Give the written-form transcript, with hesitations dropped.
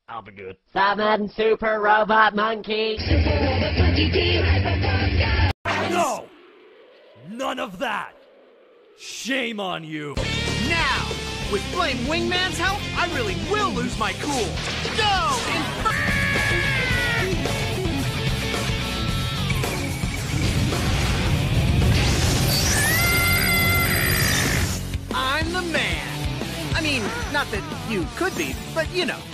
I'll be good. Summon Super Robot Monkey! No! None of that! Shame on you! Now, with Flame Wingman's help, I really will lose my cool. Go! I'm the man. I mean, not that you could be, but you know.